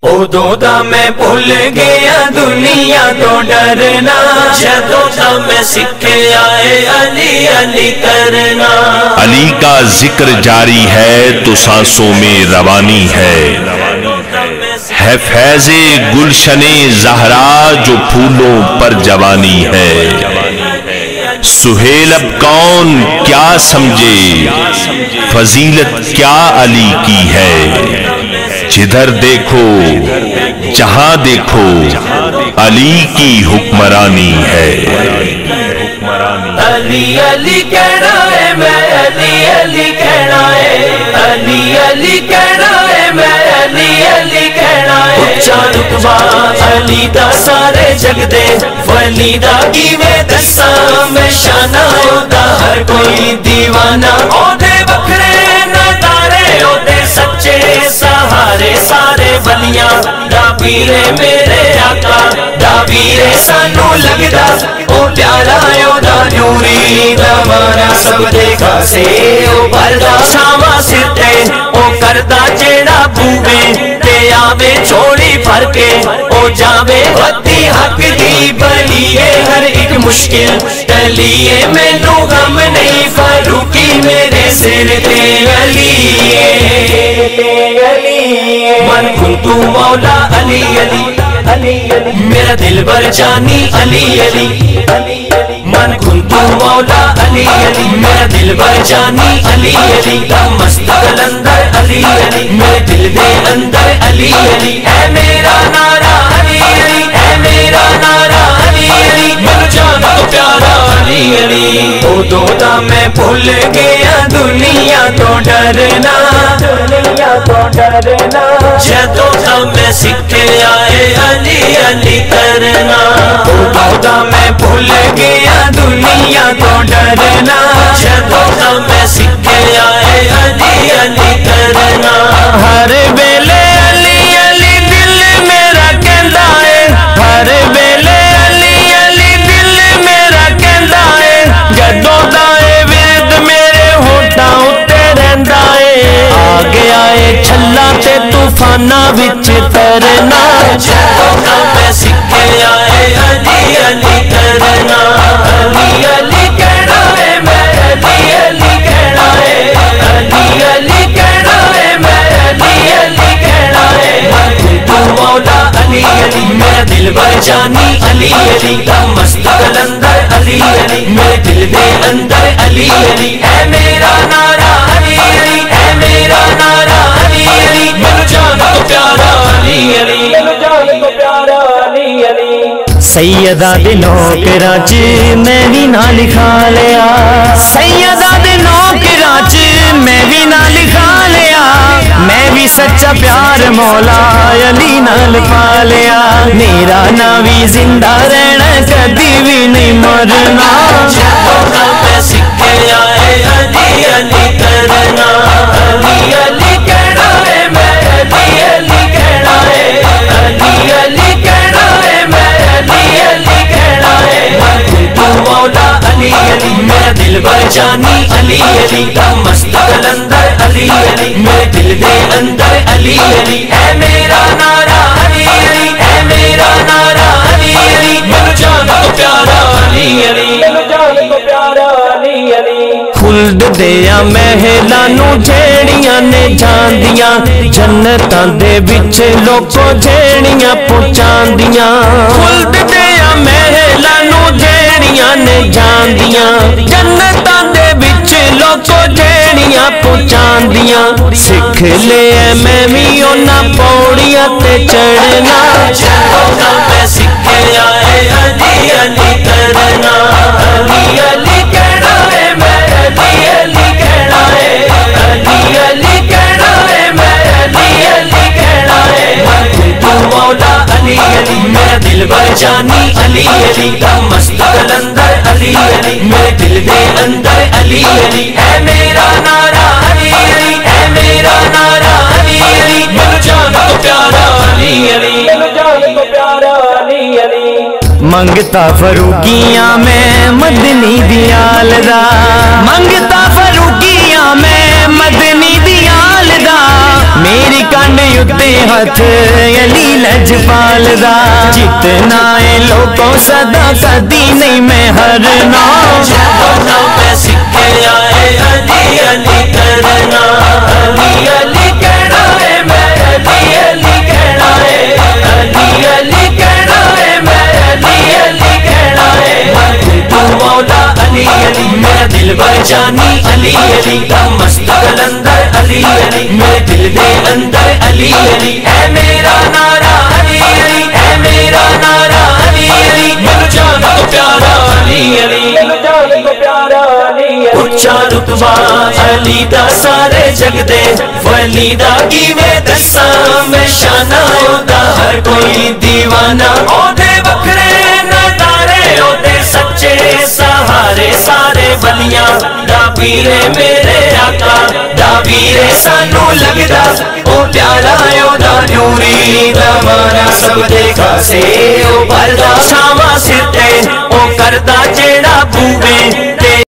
ادوں دا میں بھول گیا دنیا تو ڈرنا، جدوں دا میں سیکھیا اے علی علی کرنا۔ علی کا ذکر جاری ہے تو سانسوں میں روانی ہے فیض گلشن زہرا جو پھولوں پر جوانی ہے۔ سہیل اب کون کیا سمجھے فضیلت کیا علی کی ہے، جدھر دیکھو جہاں دیکھو علی کی حکمرانی ہے۔ علی علی کہنا ہے میں علی علی کہنا ہے، علی علی کہنا ہے میں علی علی کہنا ہے۔ اچا رتبہ علی دا سارے جگ دے ولی دا کیویں دساں میں شانہ دا ہر کوئی دیوانہ، او دے بکھرے نظارے او دے سچے سہارے سارے ولیاں دا پیرے میرے آقا دا پیرے سانو لگدا او پیارا او دا نوری دا مانا سب دیکھا سے او بھردا شاما سر تے او کردا جیڑا بھوے تے آوے چھوڑی بھر کے او جاوے بدی حق دی بلیے ہر ایک مشکل ٹلیے مینوں غم نہیں فاروقی میرے سر تے علی من کنتو مولا علی علی میرا دل بر جانی علی علی من کنتو مولا علی علی میرا دل بر جانی علی علی مست قلندر علی علی میرے دل دے اندر علی علی اے میرا نعرہ علی علی اے میرا نعرہ علی علی من جانا تو پیارا علی علی۔ ادوں دا میں بھول گیا دنیا تو ڈرنا، دنیا تو ڈرنا، جدوں دا میں سیکھیا اے علی علی کرنا۔ ادوں دا میں بھول گیا دنیا تو ڈرنا، جدوں دا میں سیکھیا اے علی علی کرنا۔ ہر ویلے علی علی دل میرا کہندا ہے، ہر ویلے علی علی دل میرا کہندا ہے، جدوں دا اے ورد میرے ہونٹاں اُتے رہندا ہے، آ گیا اے چھلا تے طوفاناں وچ ترنا، جدوں دا میں سیکھیا اے علی علی کرنا۔ علی علی کہنا ہے میں علی علی کہنا ہے، علی علی کہنا ہے میں علی علی کہنا ہے۔ من کنتو مولا علی علی میرا دل بر جانی علی علی مست قلندر علی علی میرے دل دے اندر علی علی اے میرا نعرہ علی علی اے میرا نعرہ علی علی من جانا تو پیارا علی علی من جانا تو پیارا علی علی۔ سیدہ دے نوکراں چ میں بھی نہ لکھا لیا، سیدہ دے نوکراں چ میں بھی نہ لکھا لیا، میں بھی سچا پیار مولا علی نال پا لیا، میرا نام بھی زندہ رہنا کبھی بھی نہیں مرنا، جدوں دا میں سیکھیا اے علی علی کرنا۔ علی علی کہنا ہے میں علی علی کہنا ہے، علی علی کہنا ہے میں علی علی کہنا ہے۔ من کنتو مولا علی علی میرا دل بر جانی علی علی مست قلندر علی علی میرے دل دے اندر علی علی اے میرا نعرہ علی علی اے میرا نعرہ علی علی من جانا تو پیارا علی علی من جانا تو پیارا علی علی۔ خلد دیا محلاں نوں جھیڑیاں نے جاندیاں، جنتاں دے وچ لوکو جھیڑیاں پہنچاندیاں، خلد دیا محلاں نوں جھیڑیاں نے جاندیاں، جنتاں دے وچ لوکو جھیڑیاں پہنچاندیاں، سکھ لے میں بھی انہاں پوڑیاں تے چڑھنا، جدوں دا میں سیکھیا اے علی علی کرنا۔ علی علی کہنا ہے میں علی علی کہنا ہے، علی علی کہنا ہے میں علی علی کہنا ہے۔ من کنتو مولا علی علی میرا دل بر جانی علی علی مست قلندر علی علی میرے دل دے اندر علی علی اے میرا نعرہ علی علی اے میرا نعرہ علی علی من جانا تو پیارا علی علی من جانا تو پیارا علی علی۔ منگتا فروقیاں میں مدنی دیال دا، منگتا فروقیاں میں مدنی دیال دا، میری کنڈ یوتے ہاتھ علی لجپال دا جتنا ہے لوگوں صدا کدی نہیں میں ہرنا میں سکھے آئے علی علی کرنا علی علی کہنا ہے میں علی علی کہنا ہے علی علی کہنا ہے میں علی علی کہنا ہے تو مولا علی علی میرا دل بر جانی علی علی مست کلندر علی علی میرے دل دے اندر علی علی اے میرا نعرہ علی علی اے میرا نعرہ علی علی میرے جان کو پیارا علی علی اچھا رتبہ علی دا سارے جگ دے ولی دا کیویں دساں میں شانہ دا ہر کوئی دیوانہ او دے بکھرے نظارے او دے سچے سہارے سارے ولیاں دا پیرے میرے آقا دا پیرے سانو لگدا او پیارا او دا نوری دا مانا سب دیکھا سے او پردہ